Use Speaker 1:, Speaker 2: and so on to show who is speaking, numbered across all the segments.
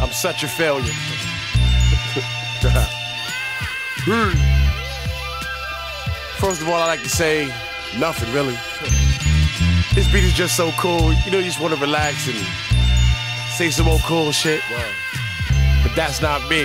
Speaker 1: I'm such a failure. First of all, I like to say nothing really. This beat is just so cool. You know, you just want to relax and say some more cool shit. But that's not me.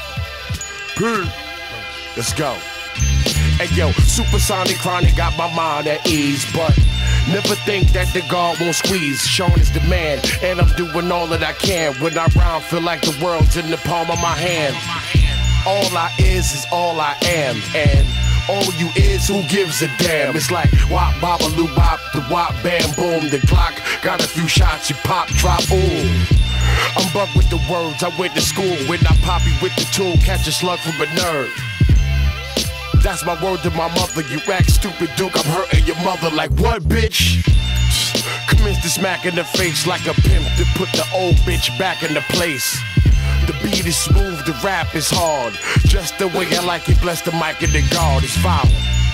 Speaker 1: Let's go. Hey yo, supersonic chronic got my mind at ease, but never think that the guard won't squeeze. Sean is the man, and I'm doing all that I can. When I rhyme, feel like the world's in the palm of my hand. All I is all I am, and all you is who gives a damn. It's like wop, bop-a-loo, bop, the wop, bam, boom, the clock. Got a few shots, you pop, drop, ooh. I'm buck with the words, I went to school. When I poppy with the tool, catch a slug from a nerd. That's my word to my mother. You act stupid, Duke, I'm hurting your mother. Like what, bitch? Commence to smack in the face like a pimp to put the old bitch back into place. The beat is smooth, the rap is hard. Just the way I like it, bless the mic and the guard. It's violent.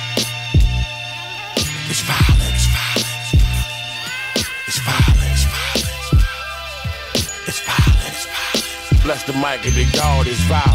Speaker 1: It's violent, it's violent, it's violent, it's violent, it's violent, it's violent. Bless the mic and the guard, it's violent.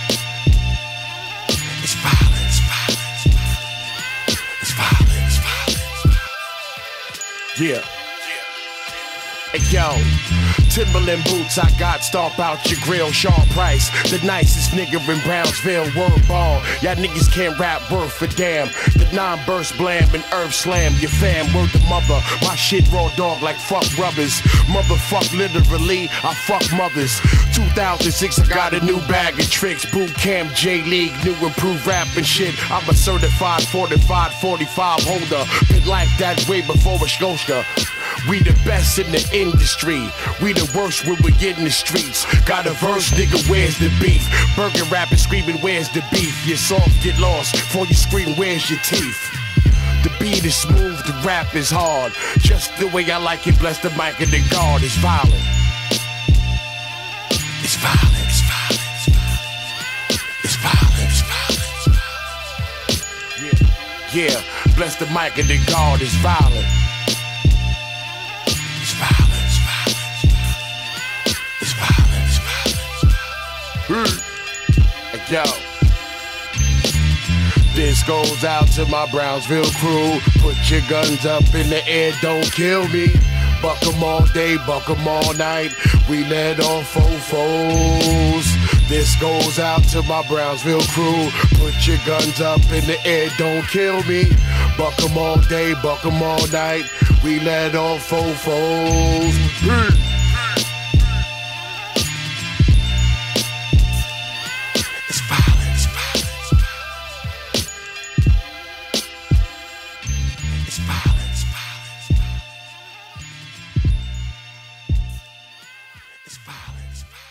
Speaker 1: It's violent, it's violent, it's violent, it's violent, it's violent. Yeah. Hey yo, Timberland boots I got, stomp out your grill. Sean Price, the nicest nigga in Brownsville, word ball. Y'all niggas can't rap worth a damn. The non-burst blam and earth slam your fam, word the mother. My shit raw dog like fuck rubbers. Motherfuck literally, I fuck mothers. 2006 I got a new bag of tricks. Boot camp, J-League, new improved rap and shit. I'm a certified fortified 45 holder. Been like that way before a Scotia. We the best in the industry. We the worst when we get in the streets. Got a verse, nigga, where's the beef? Burger rapping, screaming, where's the beef? You're soft, get lost, before you scream, where's your teeth? The beat is smooth, the rap is hard. Just the way I like it, bless the mic and the guard. It's violent. It's violent, it's violent, it's violent, it's violent, it's violent. Yeah, bless the mic and the guard. It's violent. It's violent, it's violent, it's violent, it's violent, it's violent. Hey, yo. This goes out to my Brownsville crew. Put your guns up in the air, don't kill me. Buck 'em all day, buck 'em all night. We let off fofos. This goes out to my Brownsville crew. Put your guns up in the air, don't kill me. Buck 'em all day, buck 'em all night. We let off fofos. It's violent, it's violent, it's violent, it's violent, it's violent, it's violent, it's violent.